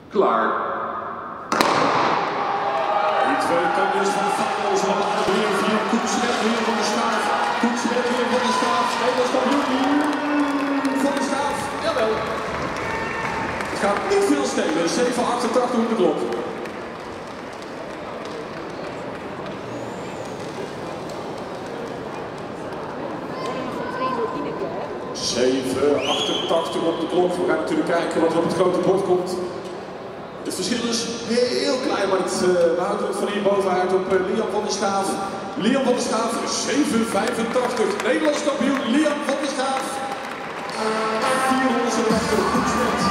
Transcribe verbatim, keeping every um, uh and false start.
Klaar. Die twee kandidaten van de Valos, we maken er weer vier. Koetswet weer van de Schaaf. Koetswet weer van de Schaaf. Nederlands kampioen van de Schaaf. Jawel. Het gaat niet veel stelen. zeven achtentachtig op de klok. zeven achtentachtig op de klok. We gaan natuurlijk kijken wat er op het grote bord komt. Het verschil is heel klein, maar het, uh, we houden het van hier bovenuit op uh, Liam van der Schaaf. Liam van der Schaaf, zeven vijfentachtig. Nederlands kampioen Liam van der Schaaf. vierhonderdtachtig, Koetswet.